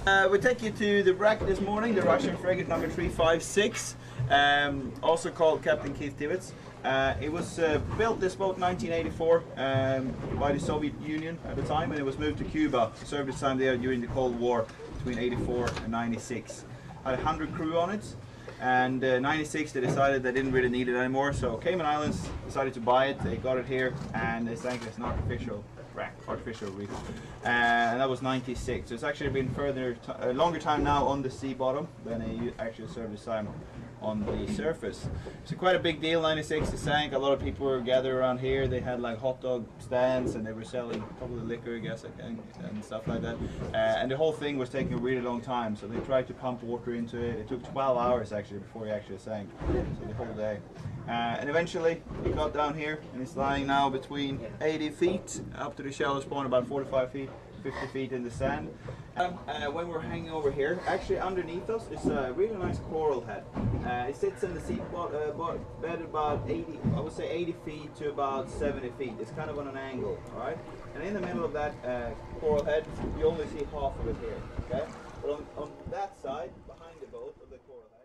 We take you to the Brac this morning, the Russian frigate number 356, also called Captain Keith Tibbets. It was built, this boat, 1984 by the Soviet Union at the time, and it was moved to Cuba. It served its time there during the Cold War between 84 and 96. Had 100 crew on it, and 96 they decided they didn't really need it anymore, so Cayman Islands decided to buy it. They got it here and they sank it as an artificial wreck, artificial reef, and that was 96. So it's actually been a longer time now on the sea bottom than it actually served its time on the surface. So quite a big deal. 96 it sank. A lot of people were gathered around here. They had like hot dog stands and they were selling probably liquor, I guess, and stuff like that. And the whole thing was taking a really long time. So they tried to pump water into it. It took 12 hours actually before it actually sank. So the whole day. And eventually it got down here and it's lying now between 80 feet up to the shallow spawn, about 45 feet. 50 feet in the sand. When we're hanging over here, actually underneath us is a really nice coral head. It sits in the sea bed about 80, I would say 80 feet to about 70 feet. It's kind of on an angle, all right? And in the middle of that coral head, you only see half of it here, okay? But on that side, behind the boat of the coral head,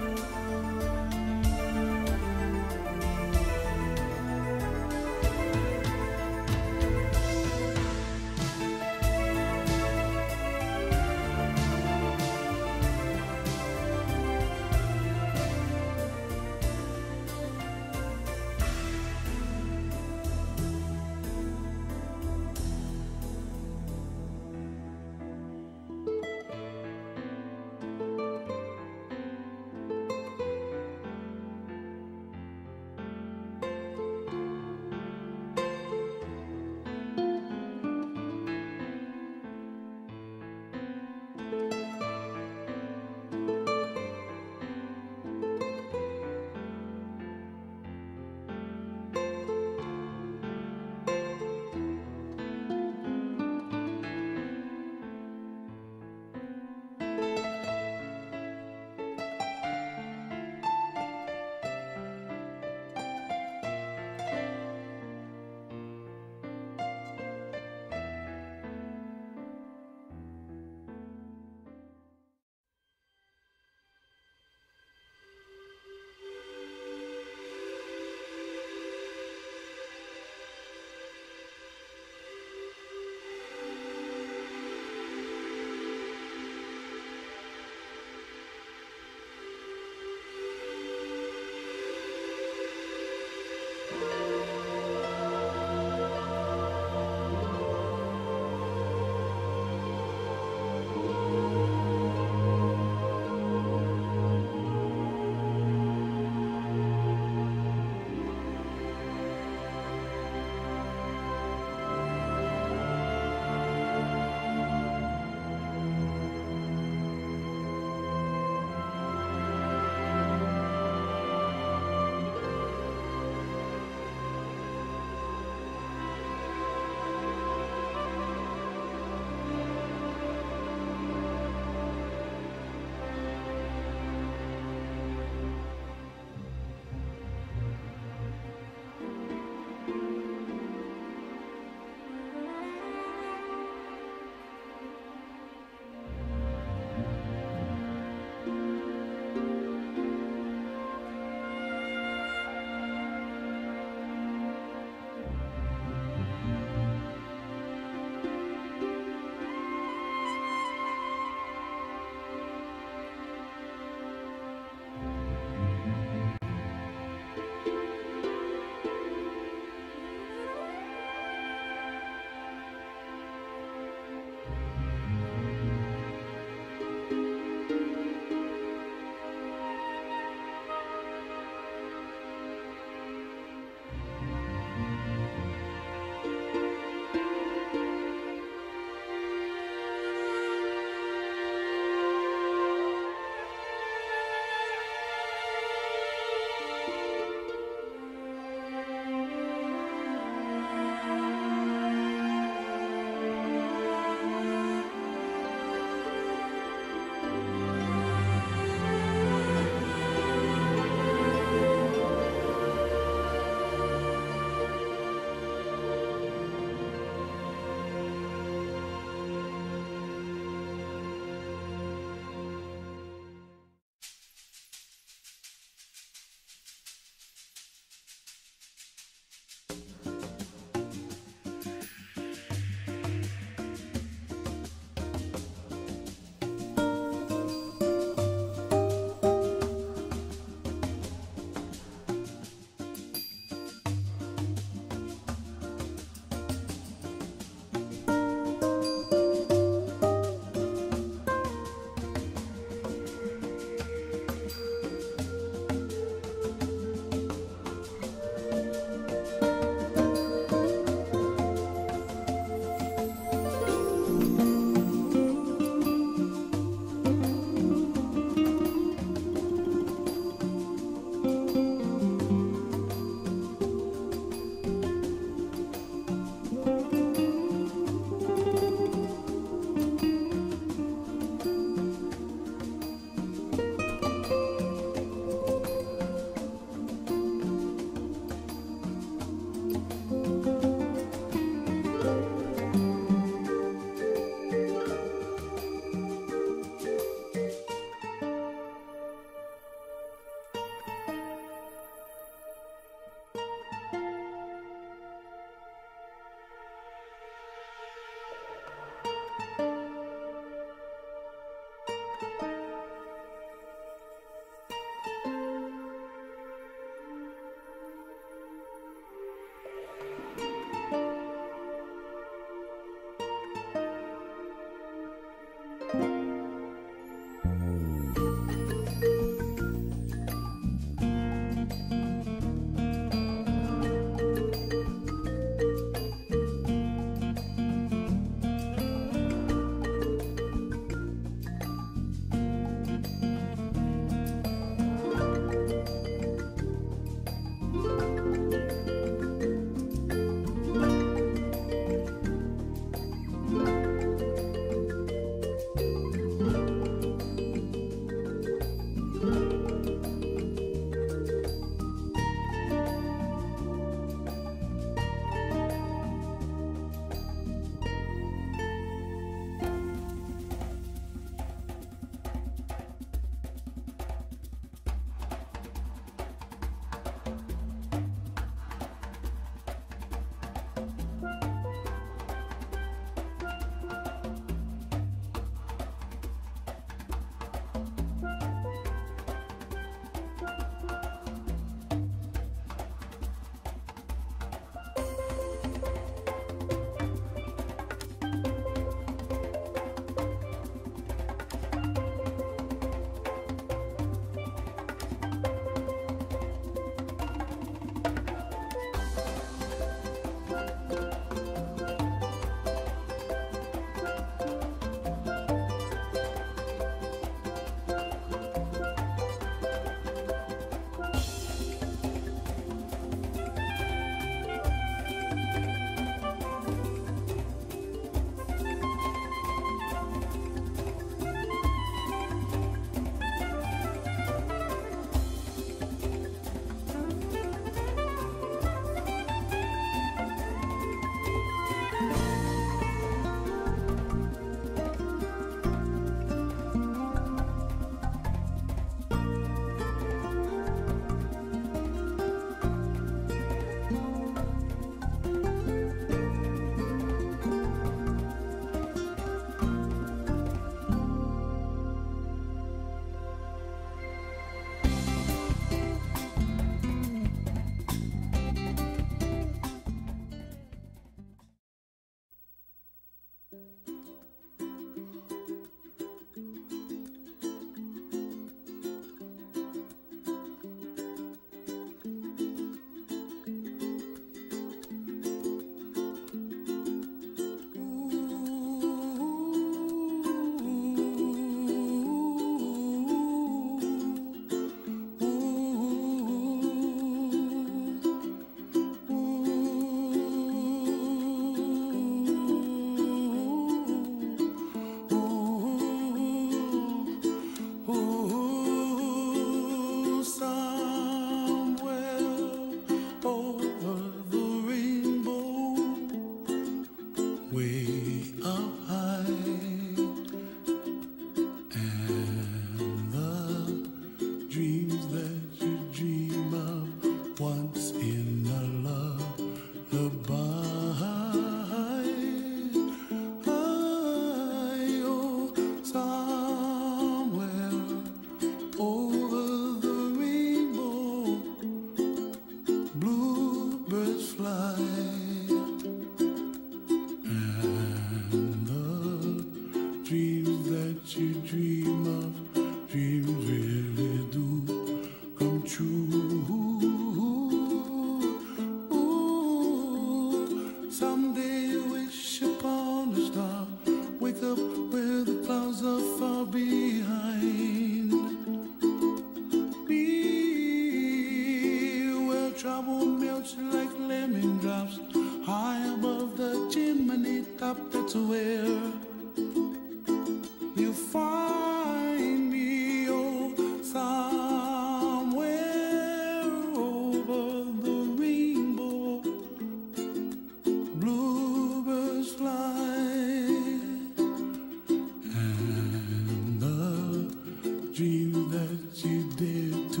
dare to,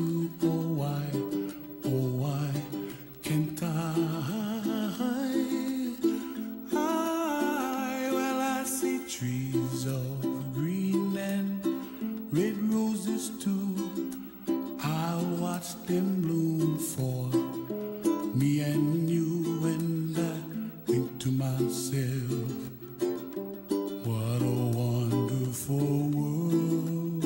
oh why can't well, I see trees of green and red roses too. I watch them bloom for me and you, and I think to myself, what a wonderful world.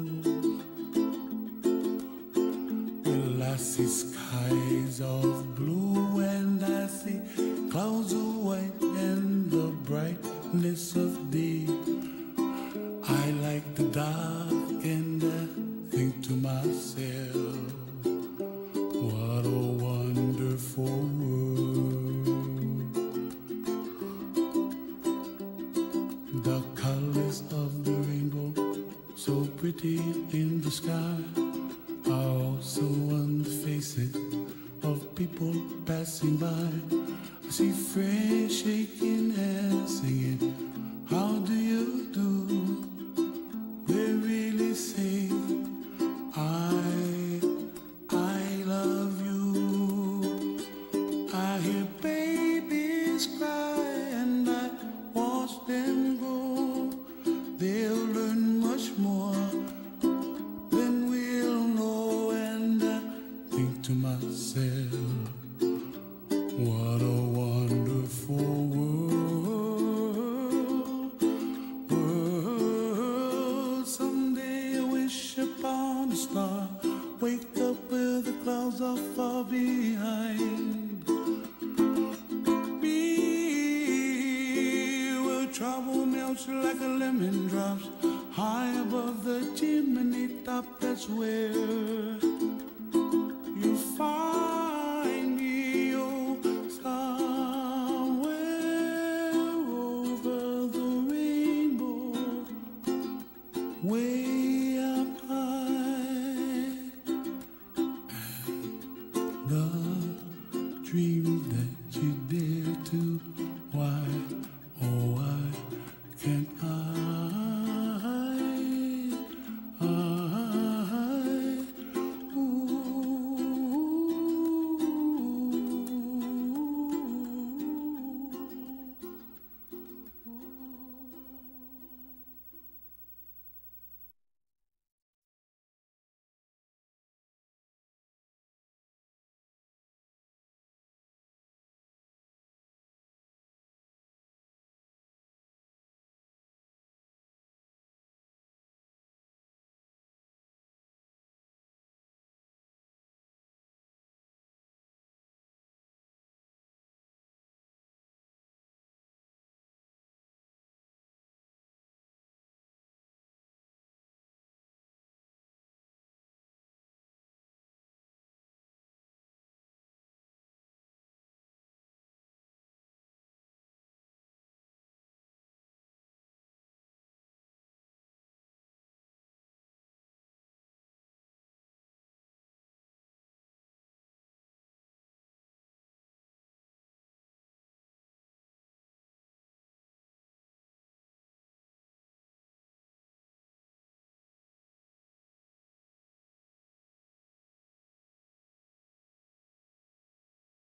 Well, I see skies of blue and I see clouds of white and the brightness of day. I like the dark and I think to myself, what a wonderful world. The colors of the rainbow, so pretty in the sky, are also on the faces of people passing by. I see friends shaking hands, singing, how do you do? They really say, I love you. I hear babies cry and I watch them grow. They'll learn much more than we'll know, and I think to myself, what a wonderful world. Someday I wish upon a star, wake up where the clouds are far behind me, where trouble melts like a lemon drops high above the chimney top. That's where you find